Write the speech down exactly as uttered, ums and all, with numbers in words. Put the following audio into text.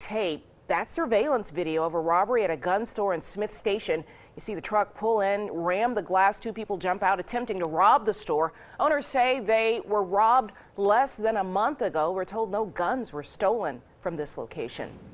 tape. That's surveillance video of a robbery at a gun store in Smith Station. You see the truck pull in, ram the glass. Two people jump out attempting to rob the store. Owners say they were robbed less than a month ago. We're told no guns were stolen from this location.